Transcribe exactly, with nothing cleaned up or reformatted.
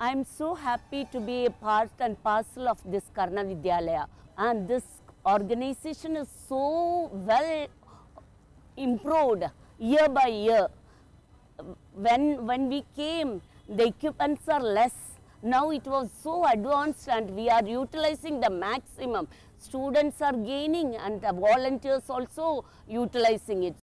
I am so happy to be a part and parcel of this Karna Vidyalaya, and this organization is so well improved year by year. When, when we came, the equipments are less. Now it was so advanced and we are utilizing the maximum. Students are gaining and the volunteers also utilizing it.